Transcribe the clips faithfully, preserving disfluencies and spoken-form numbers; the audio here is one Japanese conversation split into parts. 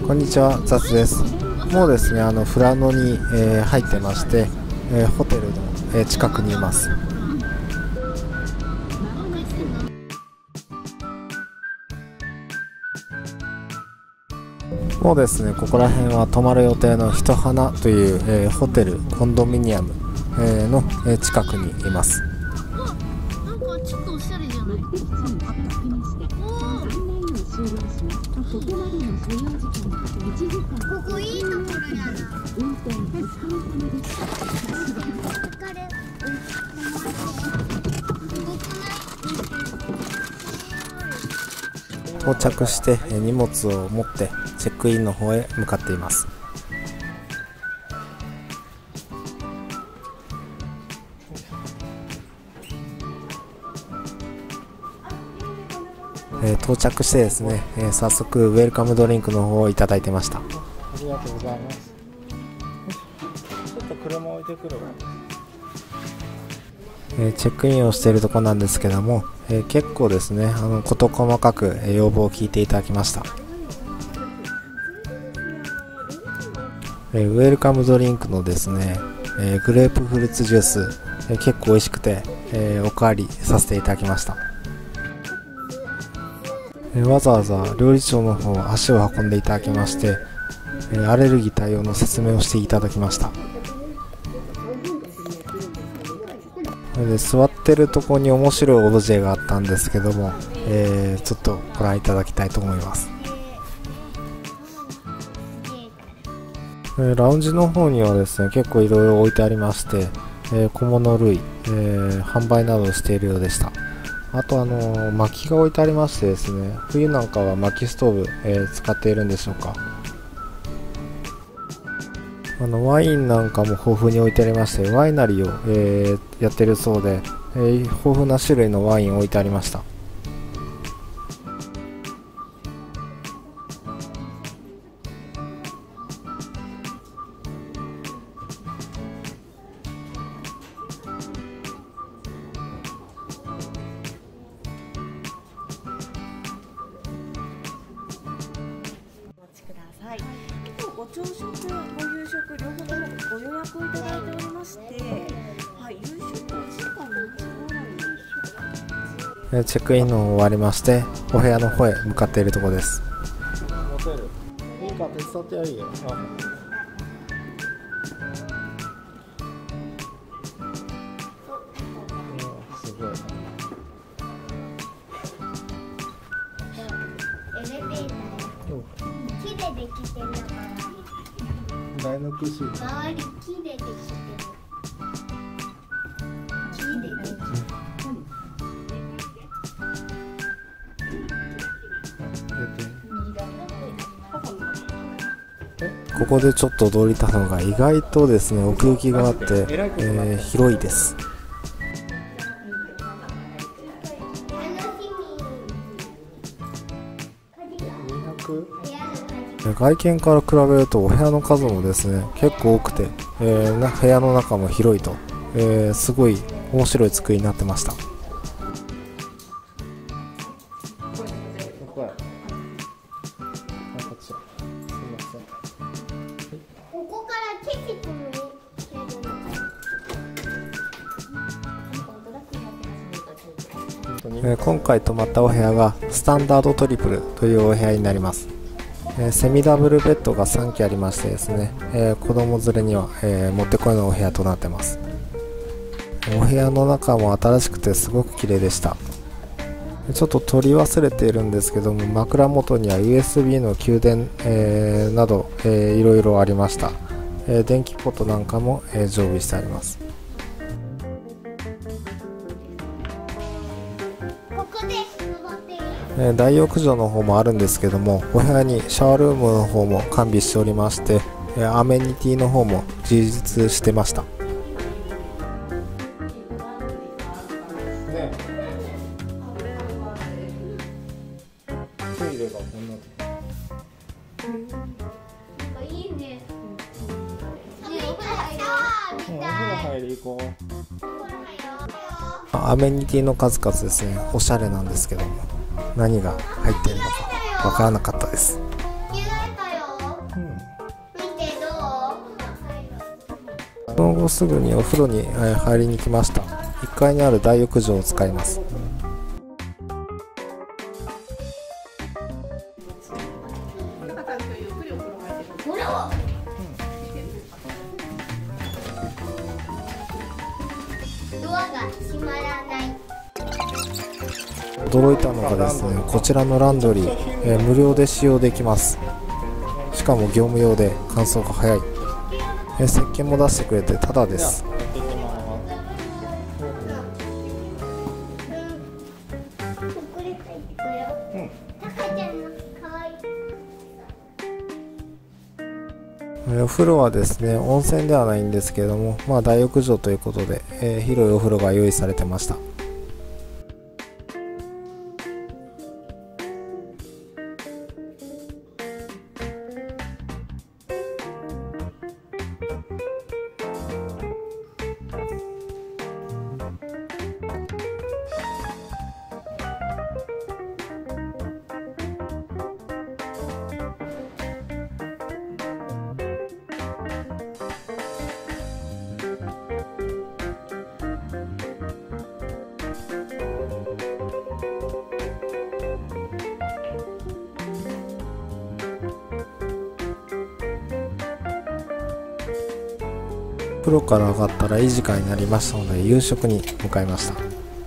こんにちは、雑です。もうですね、あの富良野に、えー入ってまして、えーホテルの、えー近くにいます。もうですね、ここら辺は泊まる予定のひとはなという、えーホテルコンドミニアム、えーの、えー近くにいます。 なんかちょっとおしゃれじゃない？ここいいところやな。 到着して、えー荷物を持ってチェックインの方へ向かっています。えー到着してですね、えー早速ウェルカムドリンクの方をいただいてました。ありがとうございます。ちょっと車置いてくるわ。えーチェックインをしているところなんですけども、えー結構ですね、あの事細かく、えー要望を聞いていただきました。えーウェルカムドリンクのですね、えーグレープフルーツジュース、えー結構美味しくて、えーおかわりさせていただきました。えーわざわざ料理長の方足を運んでいただきまして、えーアレルギー対応の説明をしていただきました。で座ってるところに面白いオブジェがあったんですけども、えーちょっとご覧いただきたいと思います。えーラウンジの方にはですね、結構いろいろ置いてありまして、えー小物類、えー販売などしているようでした。あとあのー薪が置いてありましてですね、冬なんかは薪ストーブ、えー使っているんでしょうか。あのワインなんかも豊富に置いてありまして、ワイナリーを、えーやってるそうで、えー豊富な種類のワイン置いてありました。 お待ちください。あとご朝食、ご夕食両方ともご予約をいただいておりまして、はい、夕食お時間何時頃なんでしょうか。 えーチェックインの終わりまして、お部屋の方へ向かっているところです。モテる。いいか手伝ってやるよ。すごい。 エレベーター木でできてるから台のクシート。 周り木でできてる。木でできてる。 ここでちょっと驚いたのが、意外とですね、奥行きがあって、えー広いです。外見から比べるとお部屋の数もですね、結構多くて、えーな部屋の中も広いと、えーすごい面白い作りになってました。 ここから景色も見えるの。 えー今回泊まったお部屋がスタンダードトリプルというお部屋になります。えーセミダブルベッドがさんきありましてですね、えー子供連れには、えーもってこいのお部屋となってます。お部屋の中も新しくてすごく綺麗でした。ちょっと取り忘れているんですけども、枕元には ユーエスビー の給電、えーなど、えーいろいろありました。えー電気ポットなんかも、えー常備してあります。 ここで登っていい？ えー大浴場の方もあるんですけども、お部屋にシャワールームの方も完備しておりまして、えーアメニティの方も充実してました。トイレがこんな。 なんかいいね。 入り行こう。アメニティの数々ですね、おしゃれなんですけども、何が入っているのかわからなかったです。 着替えたよ。 その後すぐにお風呂に入りに来ました。いっかいにある大浴場を使います。 ドアが閉まらない。 驚いたのがですね、こちらのランドリー、えー、無料で使用できます。しかも業務用で乾燥が早い、えー、石鹸も出してくれてタダです。お風呂はですね、温泉ではないんですけれども、まあ大浴場ということで、えー、広いお風呂が用意されてました。風呂から上がったらいい時間になりましたので、夕食に向かいました。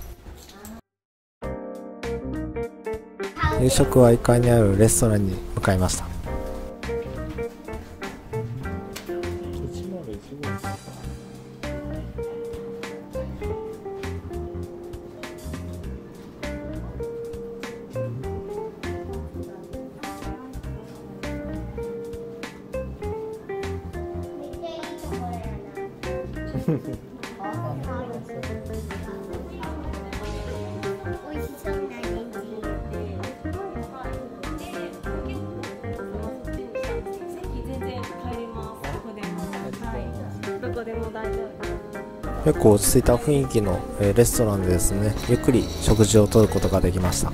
夕食はいっかいにあるレストランに向かいました。 美味しそうなレンジ。 結構落ち着いた雰囲気のレストランでですね、ゆっくり食事をとることができました。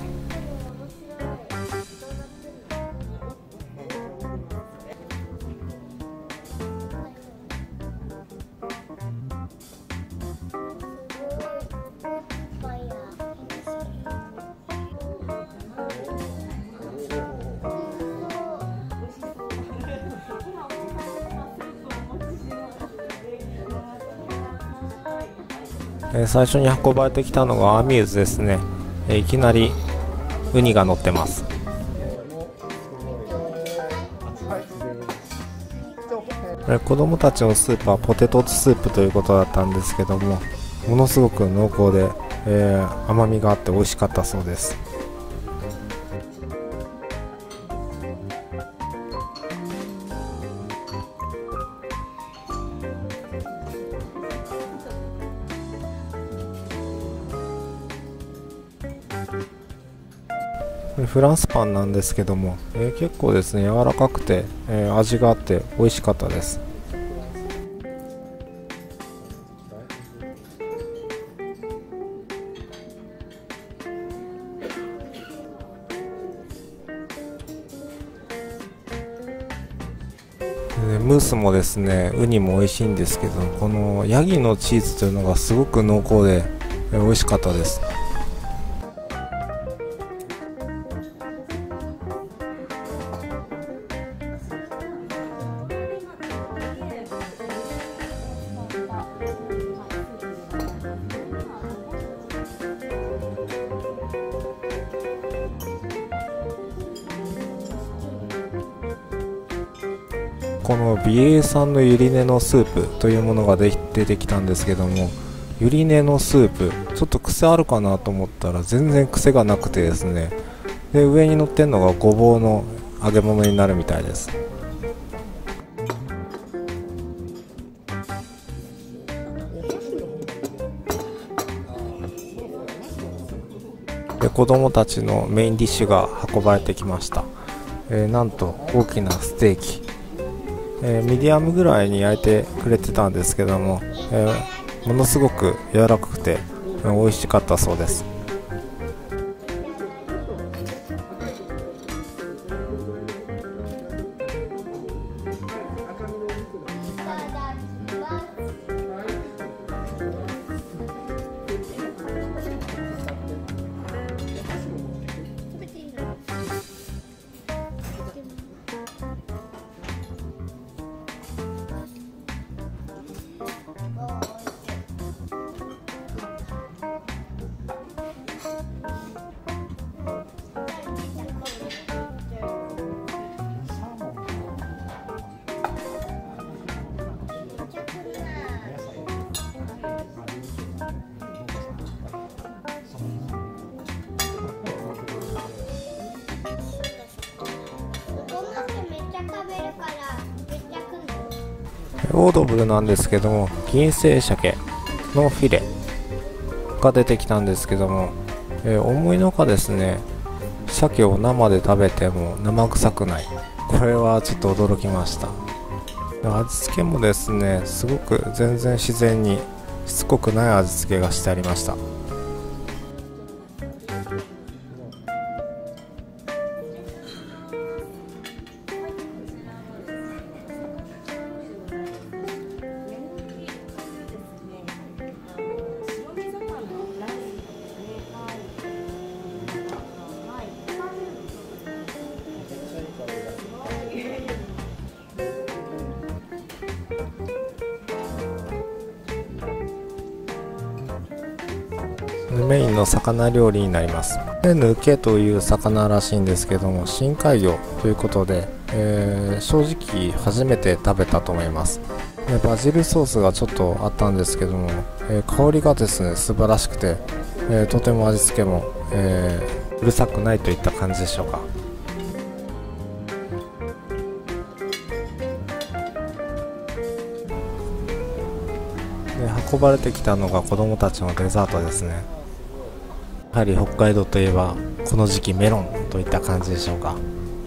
最初に運ばれてきたのがアミューズですね。いきなりウニが乗ってます。子供たちのスープはポテトスープということだったんですけども、ものすごく濃厚で、えー、甘みがあって美味しかったそうです。フランスパンなんですけども、えー、結構ですね柔らかくて、えー、味があって美味しかったです。でムースもですねウニも美味しいんですけど、このヤギのチーズというのがすごく濃厚で、えー、美味しかったです。この美瑛産のゆり根のスープというものがで出てきたんですけども、ゆり根のスープちょっと癖あるかなと思ったら全然癖がなくてですね、で上に乗ってるのがごぼうの揚げ物になるみたいです。で子供たちのメインディッシュが運ばれてきました。えー、なんと大きなステーキ、えー、ミディアムぐらいに焼いてくれてたんですけども、えー、ものすごく柔らかくて、えー、美味しかったそうです。 いただきます。 オードブルなんですけども、銀星鮭のフィレが出てきたんですけども、えー、思いのほかですね、鮭を生で食べても生臭くない。これはちょっと驚きました。味付けもですね、すごく全然自然にしつこくない味付けがしてありました。メインの魚料理になります。ヌケという魚らしいんですけども、深海魚ということで、えー、正直初めて食べたと思います。バジルソースがちょっとあったんですけども、えー、香りがですね素晴らしくて、えー、とても味付けも、えー、うるさくないといった感じでしょうか。で運ばれてきたのが子供たちのデザートですね。やはり北海道といえばこの時期メロンといった感じでしょうか。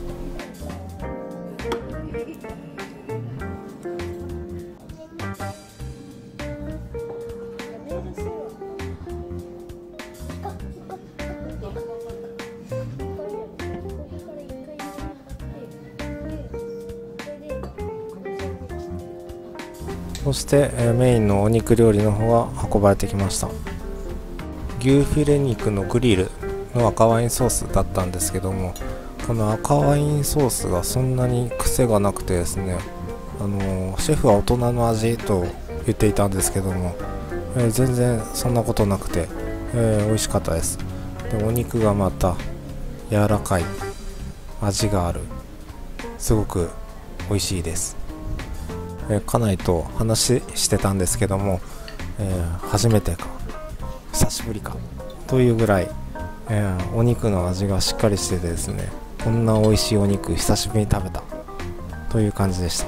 そして、えー、メインのお肉料理の方が運ばれてきました。牛フィレ肉のグリルの赤ワインソースだったんですけども、この赤ワインソースがそんなに癖がなくてですね、あのー、シェフは大人の味と言っていたんですけども、えー、全然そんなことなくて、えー、美味しかったです。でお肉がまた柔らかい、味がある、すごく美味しいです。えー、家内と話してたんですけども、えー、初めてか久しぶりかというぐらい、えー、お肉の味がしっかりしててですね、こんな美味しいお肉久しぶりに食べたという感じでした。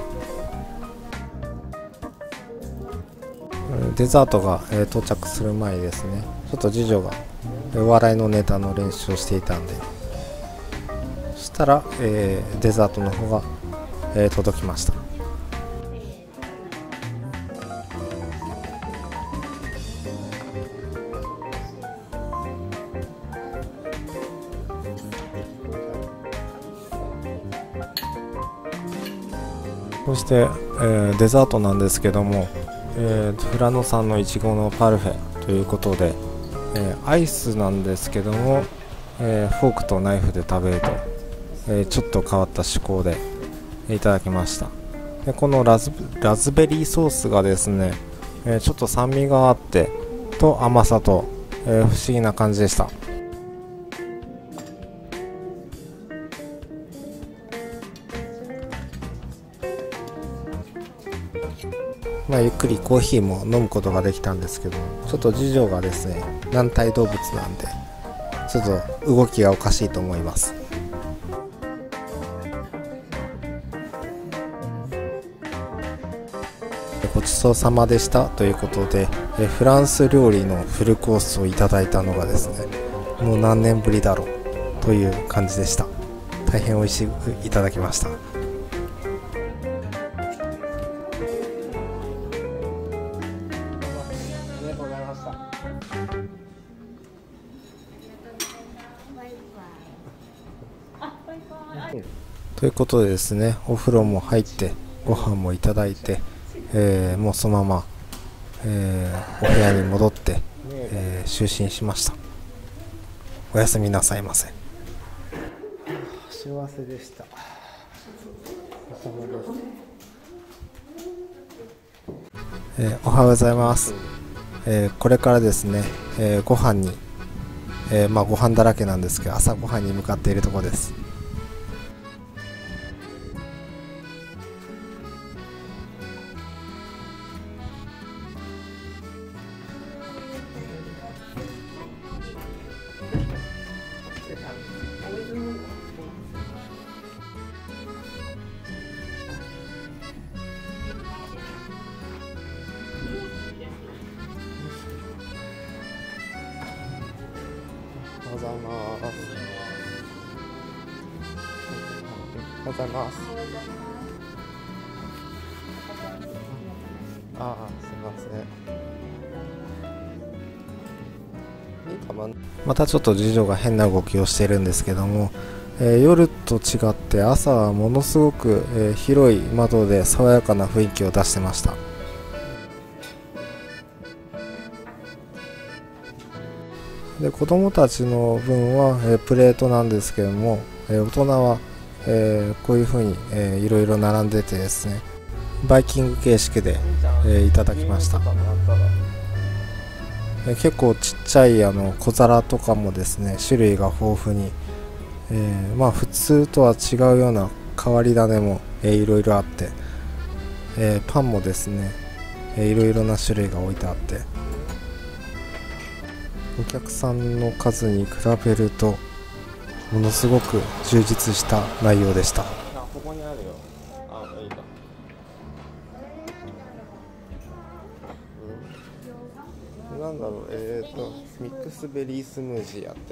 デザートが、えー、到着する前ですね、ちょっと次女がお笑いのネタの練習をしていたんで、そしたら、えー、デザートの方が、えー、届きました。そして、えー、デザートなんですけども、えー、富良野産のいちごのパルフェということで、えー、アイスなんですけども、えー、フォークとナイフで食べると、えー、ちょっと変わった趣向でいただきました。でこのラズ、ラズベリーソースがですね、えー、ちょっと酸味があってと甘さと、えー、不思議な感じでした。まあ、ゆっくりコーヒーも飲むことができたんですけど、ちょっと次女がですね軟体動物なんでちょっと動きがおかしいと思います。ごちそうさまでしたということで、えフランス料理のフルコースをいただいたのがですね、もう何年ぶりだろうという感じでした。大変美味しくいただきました。ということでですね、お風呂も入ってご飯もいただいて、えー、もうそのまま、えー、お部屋に戻って、えー、就寝しました。おやすみなさいませ。幸せでした。えー、おはようございます。えー、これからですね、えー、ご飯に、えー、まあご飯だらけなんですけど、朝ご飯に向かっているところです。 ございます。おはようございます。ああ、すみません。またちょっと次女が変な動きをしてるんですけども、えー、夜と違って朝はものすごく、えー、広い窓で爽やかな雰囲気を出してました。で子供たちの分は、えー、プレートなんですけども、えー、大人は、えー、こういう風に、えー、いろいろ並んでてですね、バイキング形式で、えー、いただきました。えー、結構ちっちゃいあの小皿とかもですね、種類が豊富に、えー、まあ普通とは違うような変わり種も、えー、いろいろあって、えー、パンもですね、えー、いろいろな種類が置いてあって、お客さんの数に比べるとものすごく充実した内容でした。ここにあるよ。あ、いいか。なんだろう、えーとミックスベリースムージーやって、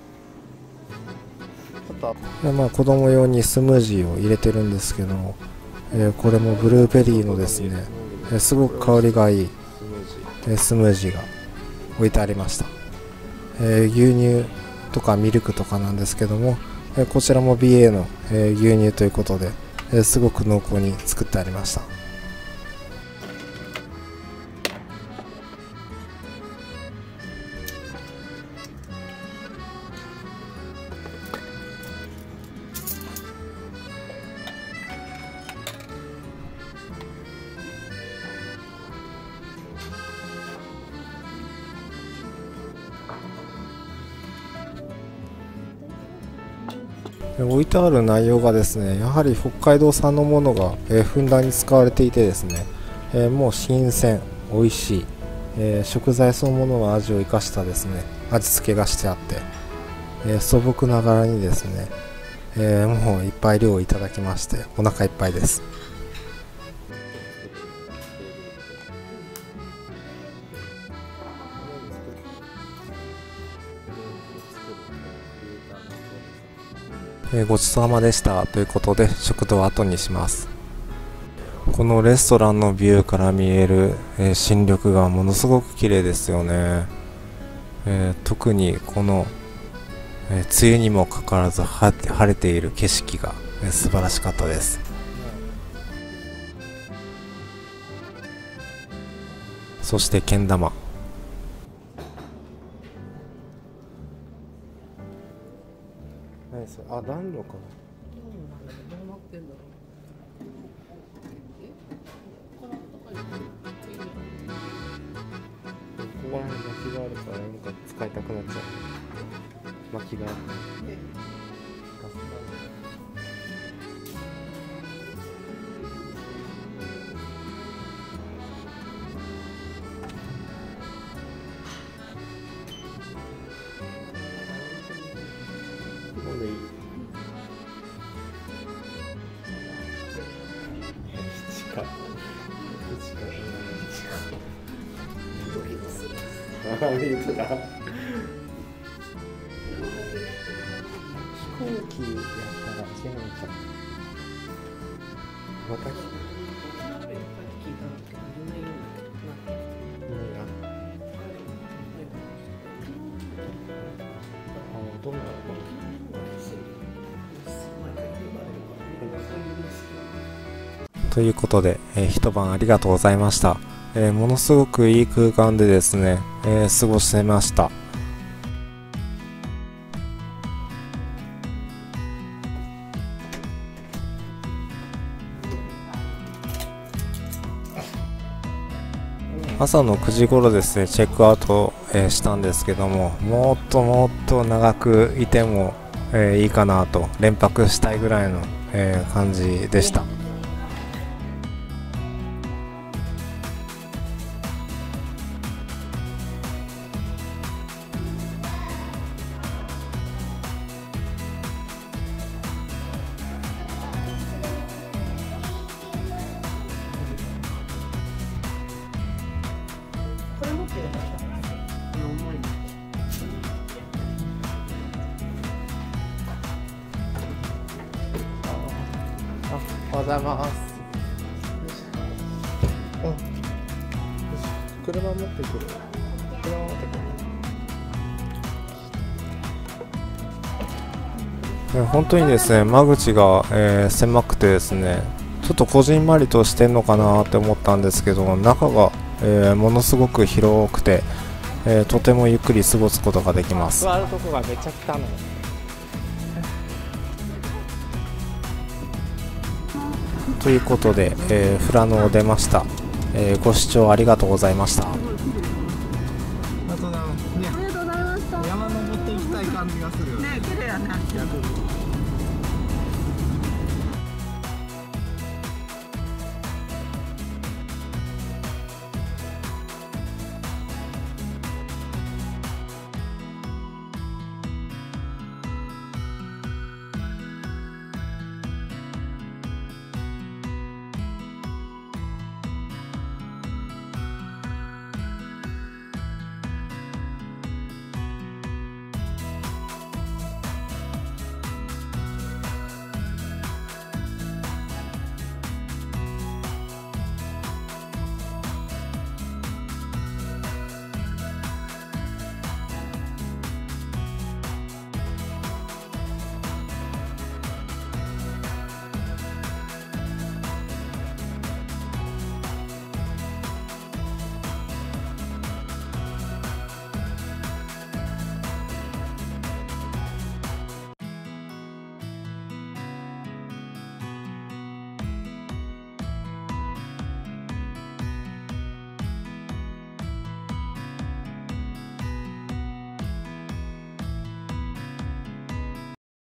でまあ子供用にスムージーを入れてるんですけども、えー、これもブルーベリーのですね、えー、すごく香りがいいえー、スムージーが置いてありました。えー、牛乳とかミルクとかなんですけども、えー、こちらも ビーエー の、えー、牛乳ということで、えー、すごく濃厚に作ってありました。置いてある内容がですね、やはり北海道産のものが、えー、ふんだんに使われていてですね、えー、もう新鮮、美味しい、えー、食材そのものの味を生かしたですね、味付けがしてあって、えー、素朴ながらにですね、えー、もういっぱい量をいただきましてお腹いっぱいです。えー、ごちそうさまでしたということで食堂を後にします。このレストランのビューから見える、えー、新緑がものすごく綺麗ですよね。えー、特にこの、えー、梅雨にもかかわらず晴れている景色が、えー、素晴らしかったです。そしてけん玉、何それ、あ、暖炉かな。ここら辺薪があるからなんか使いたくなっちゃう。薪がある。もうでいい。近っ。近っ。ああ、見えてた。飛行機やったら違うんちゃう。また聞いたんだけど、どんなということで、えー、一晩ありがとうございました。えー、ものすごくいい空間でですね、えー、過ごしてました。朝のくじ頃ですね、チェックアウト、えー、したんですけども、もっともっと長くいても、えー、いいかなと連泊したいぐらいの、えー、感じでした。 ございます。よいしょ。うん。よいしょ。車持ってくる。車持ってくる。え本当にですね、間口が、えー狭くてですね、ちょっとこじんまりとしてんのかなって思ったんですけど、中が、えーものすごく広くて、えーとてもゆっくり過ごすことができます。座るとこがめちゃ汚い。ということで、えー、富良野を出ました、えー。ご視聴ありがとうございました。ありがとうございます。ね、ありがとうございました。山登っていきたい感じがするよね。ね、綺麗やね。